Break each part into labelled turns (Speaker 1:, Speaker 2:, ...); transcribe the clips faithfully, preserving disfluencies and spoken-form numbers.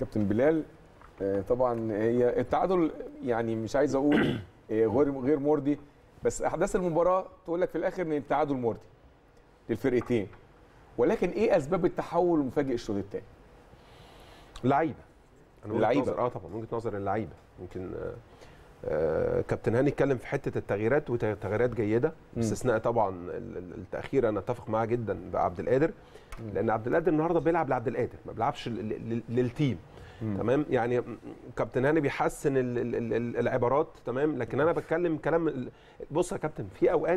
Speaker 1: كابتن بلال، طبعا هي التعادل يعني مش عايز اقول غير غير مرضي، بس احداث المباراه تقول لك في الاخر ان التعادل مرضي للفرقتين، ولكن ايه اسباب التحول المفاجئ الشوط الثاني؟
Speaker 2: لعيبه. انا
Speaker 1: اللعيبه
Speaker 2: اه طبعا وجهه نظر اللعيبه. يمكن آه آه كابتن هاني اتكلم في حته التغييرات وتغييرات جيده باستثناء طبعا التاخير. انا اتفق معاه جدا بعبد القادر، لان عبد القادر النهارده بيلعب لعبد القادر، ما بيلعبش للتيم. مم. تمام. يعني كابتن هاني بيحسن ال ال ال العبارات، تمام، لكن انا بتكلم كلام. بص يا كابتن، في اوقات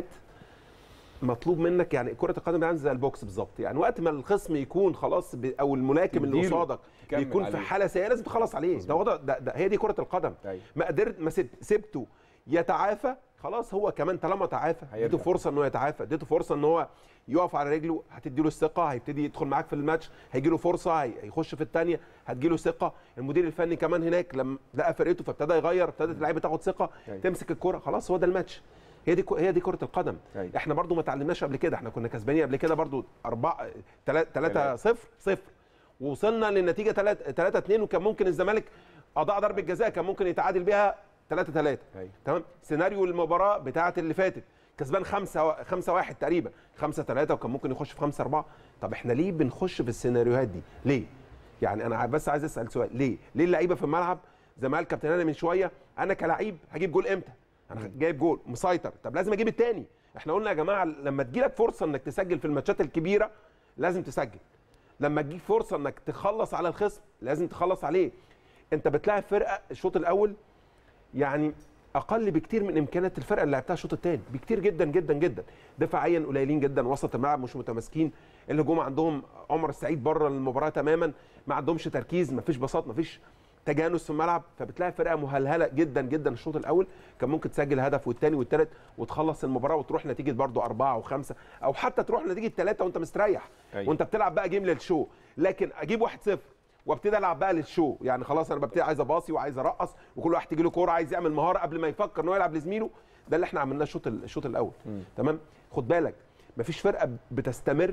Speaker 2: مطلوب منك، يعني كره القدم عامله زي البوكس بالظبط، يعني وقت ما الخصم يكون خلاص او الملاكم اللي قصادك بيكون في حاله سيئه لازم تخلص عليه. ده وضع ده, ده هي دي كره القدم. أيوة. ما قدرت ما سبته يتعافى خلاص، هو كمان طالما تعافى اديته فرصه انه يتعافى، اديته فرصه ان هو يقف على رجله، هتدي له الثقه، هيبتدي يدخل معاك في الماتش، هيجي له فرصه، هيخش في الثانيه، هتجي له ثقه. المدير الفني كمان هناك لما لقى فرقته فابتدى يغير، ابتدت اللعيبه تاخد ثقه. أيوة. تمسك الكره خلاص، هو ده الماتش. هي دي هي دي كره القدم. أيوة. احنا برضو ما اتعلمناش قبل كده، احنا كنا كسبانين قبل كده برضو أربعة ثلاثة صفر صفر ووصلنا للنتيجه ثلاثة اثنين، وكان ممكن الزمالك اضاع ضربه جزاء كان ممكن يتعادل بيها ثلاثة ثلاثة. أيوة. تمام. سيناريو المباراه بتاعه اللي فاتت كسبان خمسة خمسة واحد تقريبا، خمسة ثلاثة، وكان ممكن يخش في خمسة أربعة. طب احنا ليه بنخش في السيناريوهات دي؟ ليه؟ يعني انا بس عايز اسال سؤال، ليه؟ ليه اللعيبه في الملعب زي ما قال كابتن هاني من شويه، انا كلاعب هجيب جول امتى؟ انا جايب جول مسيطر، طب لازم اجيب الثاني. احنا قلنا يا جماعه لما تجيلك فرصه انك تسجل في الماتشات الكبيره لازم تسجل. لما تجيك فرصه انك تخلص على الخصم لازم تخلص عليه. انت بتلاعب فرقه الشوط الاول يعني اقل بكتير من امكانيات الفرقه اللي لعبتها الشوط الثاني بكتير جدا جدا جدا. دفاعيا قليلين جدا، وسط الملعب مش متماسكين، الهجوم عندهم عمر السعيد بره المباراه تماما، ما عندهمش تركيز، ما فيش بساط، ما فيش تجانس في الملعب. فبتلاقي فرقه مهلهله جدا جدا. الشوط الاول كان ممكن تسجل هدف والثاني والثالث وتخلص المباراه وتروح نتيجه برده أربعة أو خمسة او حتى تروح نتيجه ثلاثة وانت مستريح. أيوة. وانت بتلعب بقى جيم للشو. لكن اجيب واحد صفر وابتدي العب بقى للشو، يعني خلاص انا ببتدي عايز اباصي وعايز ارقص وكل واحد تيجي له كوره عايز يعمل مهاره قبل ما يفكر ان هو يلعب لزميله. ده اللي احنا عملناه الشوط الشوط الاول. م. تمام. خد بالك مفيش فرقه بتستمر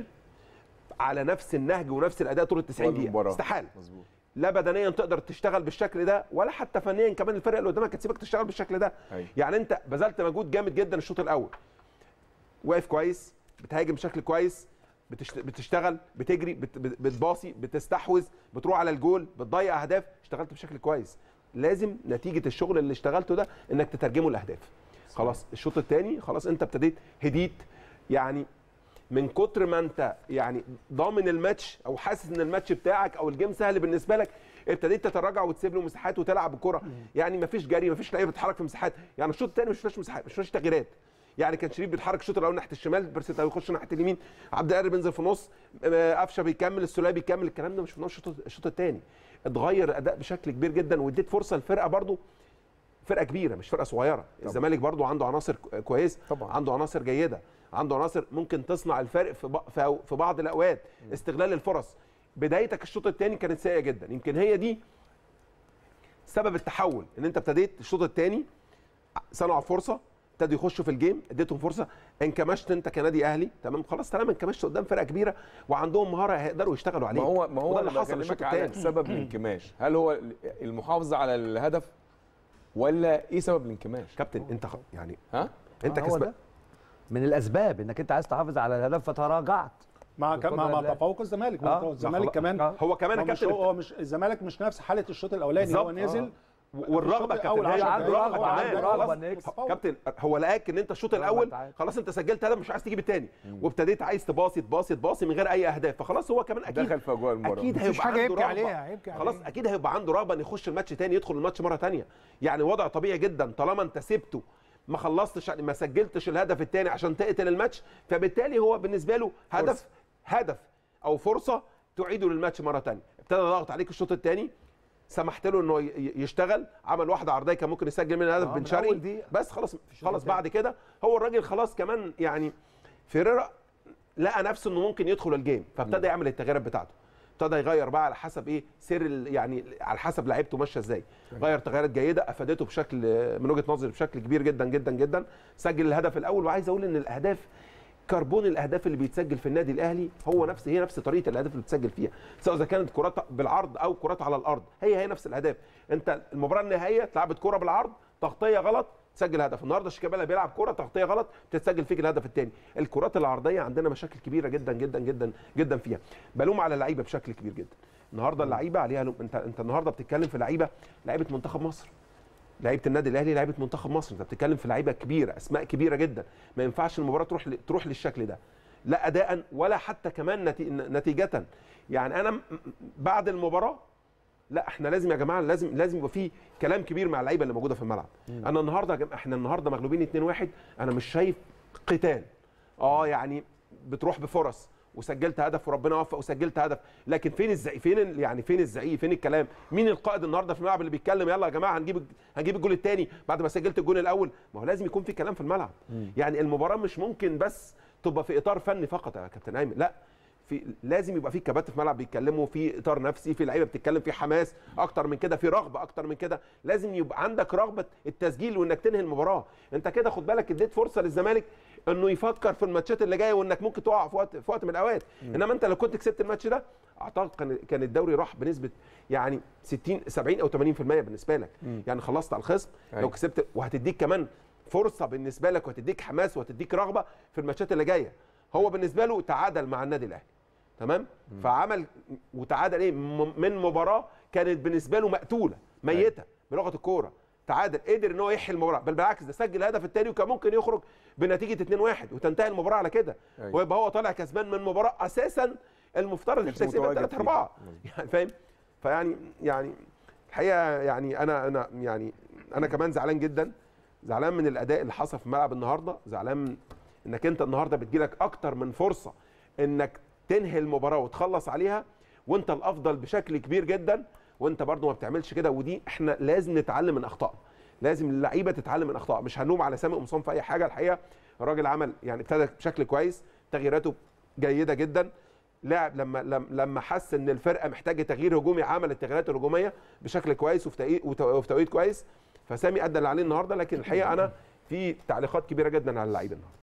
Speaker 2: على نفس النهج ونفس الاداء طول التسعين دقيقه، استحاله. مظبوط. لا بدنيا تقدر تشتغل بالشكل ده، ولا حتى فنيا كمان الفرقه اللي قدامك هتسيبك تشتغل بالشكل ده. أي. يعني انت بذلت مجهود جامد جدا الشوط الاول، واقف كويس، بتهاجم بشكل كويس، بتشتغل، بتجري، بتباصي، بتستحوذ، بتروح على الجول، بتضيع اهداف، اشتغلت بشكل كويس. لازم نتيجه الشغل اللي اشتغلته ده انك تترجمه لاهداف. خلاص الشوط الثاني خلاص انت ابتديت هديت، يعني من كتر ما انت يعني ضامن الماتش او حاسس ان الماتش بتاعك او الجيم سهل بالنسبه لك، ابتديت تتراجع وتسيب له مساحات وتلعب الكره. يعني مفيش جري، مفيش لعيبه بتتحرك في مساحات. يعني الشوط الثاني مش فيش مساحات، مش فيش تغييرات. يعني كان شريف بيتحرك الشوط الاول ناحيه الشمال، بيرسيت يخش ناحيه اليمين، عبد القادر بينزل في النص، قفشه بيكمل، السوليه بيكمل. الكلام ده مش في الشوط الشوط الثاني. اتغير الاداء بشكل كبير جدا، واديت فرصه للفرقه برده، فرقه كبيره مش فرقه صغيره. الزمالك برده عنده عناصر كويسه، عنده عناصر جيده، عنده عناصر ممكن تصنع الفرق في في بعض الاوقات. استغلال الفرص. بدايتك الشوط الثاني كانت سيئه جدا، يمكن هي دي سبب التحول، ان انت ابتديت الشوط الثاني صنعوا فرصه، ابتدوا يخشوا في الجيم، اديتهم فرصه، انكمشت انت كنادي اهلي. تمام. خلاص طالما انكمشت قدام فرقه كبيره وعندهم مهاره هيقدروا يشتغلوا عليك.
Speaker 1: ما هو ما هو اللي حصل الشوط الثاني. سبب الانكماش هل هو المحافظه على الهدف ولا ايه سبب الانكماش؟
Speaker 2: كابتن انت يعني
Speaker 1: ها
Speaker 2: انت كسبان
Speaker 3: من الاسباب انك انت عايز تحافظ على الهدف فتراجعت
Speaker 4: مع مع, مع تفوق الزمالك. آه. الزمالك كمان
Speaker 2: آه. هو كمان
Speaker 4: هو مش هو مش الزمالك مش نفس حاله الشوط الاولاني. هو نزل
Speaker 2: آه. والرغبه كابتن
Speaker 3: عنده رغبه عنده رغبه انه يكسب.
Speaker 2: كابتن هو لقاك ان انت الشوط الاول خلاص انت سجلت هدف مش عايز تجيب الثاني، وابتديت عايز تباصي تباصي تباصي من غير اي اهداف. فخلاص هو كمان اكيد
Speaker 1: دخل في اجواء المباراه،
Speaker 2: اكيد هيبقى عنده رغبه عليها. خلاص اكيد هيبقى عنده رغبه ان يخش الماتش ثاني، يدخل الماتش مره ثانيه. يعني وضع طبيعي جدا طالما انت سبته ما خلصتش، ما سجلتش الهدف الثاني عشان تقتل الماتش، فبالتالي هو بالنسبه له هدف فرصة. هدف او فرصه تعيده للماتش مره ثانيه. ابتدى ضغط عليك الشوط الثاني، سمحت له انه يشتغل، عمل واحده عرضيه كان ممكن يسجل منها هدف بن شرقي، بس خلاص خلاص بعد كده هو الراجل خلاص كمان يعني فيريرا لقى نفسه انه ممكن يدخل الجيم، فابتدى يعمل التغييرات بتاعته، ابتدى يغير بقى على حسب ايه سر، يعني على حسب لعيبته ماشيه ازاي. غير تغييرات جيده افادته بشكل من وجهه نظري بشكل كبير جدا جدا جدا. سجل الهدف الاول. وعايز اقول ان الاهداف كربون الاهداف اللي بيتسجل في النادي الاهلي هو نفس هي نفس طريقه الاهداف اللي بتسجل فيها، سواء اذا كانت كرات بالعرض او كرات على الارض، هي هي نفس الاهداف. انت المباراه النهائيه اتلعبت كره بالعرض، تغطيه غلط تسجل هدف. النهارده شيكابالا بيلعب كره تغطيه غلط بتتسجل فيك الهدف الثاني. الكرات العرضيه عندنا مشاكل كبيره جدا جدا جدا جدا فيها، بلوم على اللعيبه بشكل كبير جدا. النهارده اللعيبه عليها لوم. انت انت النهارده بتتكلم في لعيبه لعيبه منتخب مصر، لعيبه النادي الاهلي لعيبه منتخب مصر، انت بتتكلم في لعيبه كبيره، اسماء كبيره جدا، ما ينفعش المباراه تروح تروح للشكل ده، لا اداء ولا حتى كمان نتيجه. يعني انا بعد المباراه لا احنا لازم يا جماعه لازم لازم يبقى في كلام كبير مع اللعيبه اللي موجوده في الملعب. مم. انا النهارده احنا النهارده مغلوبين اتنين واحد، انا مش شايف قتال. اه يعني بتروح بفرص وسجلت هدف وربنا وفق وسجلت هدف، لكن فين الزعيق؟ فين يعني فين الزعيق؟ فين الكلام؟ مين القائد النهارده في الملعب اللي بيتكلم يلا يا جماعه هنجيب هنجيب الجول الثاني بعد ما سجلت الجول الاول؟ ما هو لازم يكون في كلام في الملعب. مم. يعني المباراه مش ممكن بس تبقى في اطار فني فقط يا كابتن ايمن، لا في لازم يبقى في كباتن في الملعب بيتكلموا، في اطار نفسي، في لعيبه بتتكلم، في حماس اكتر من كده، في رغبه اكتر من كده. لازم يبقى عندك رغبه التسجيل وانك تنهي المباراه. انت كده خد بالك اديت فرصه للزمالك انه يفكر في الماتشات اللي جايه وانك ممكن تقع في وقت في وقت من الاوقات. انما انت لو كنت كسبت الماتش ده اعتقد كان كان الدوري راح بنسبه يعني ستين سبعين او ثمانين بالمية بالنسبه لك. م. يعني خلصت على الخصم لو كسبت، وهتديك كمان فرصه بالنسبه لك وهتديك حماس وهتديك رغبه في الماتشات اللي جايه. هو بالنسبه له تعادل مع النادي الاهلي تمام، فعمل وتعادل ايه من مباراه كانت بالنسبه له مقتوله ميته بلغه الكوره، تعادل قدر ان هو يحيي المباراه، بل بالعكس ده سجل الهدف الثاني وكان ممكن يخرج بنتيجه اتنين واحد وتنتهي المباراه على كده، ويبقى هو طالع كسبان من مباراه اساسا المفترض تكسبها ثلاثة أربعة يعني فاهم. فيعني يعني الحقيقه يعني انا انا يعني انا كمان زعلان جدا، زعلان من الاداء اللي حصل في الملعب النهارده، زعلان من انك انت النهارده بتجيلك اكتر من فرصه انك تنهي المباراه وتخلص عليها وانت الافضل بشكل كبير جدا، وانت برضو ما بتعملش كده. ودي احنا لازم نتعلم من اخطائنا، لازم اللعيبه تتعلم من اخطائها. مش هنلوم على سامي قمصان في اي حاجه، الحقيقه الراجل عمل يعني ابتدى بشكل كويس، تغييراته جيده جدا، لاعب لما لما حس ان الفرقه محتاجه تغيير هجومي عمل التغييرات الهجوميه بشكل كويس وفي توقيت كويس. فسامي ادى اللي عليه النهارده، لكن الحقيقه انا في تعليقات كبيره جدا على اللعيبه النهارده.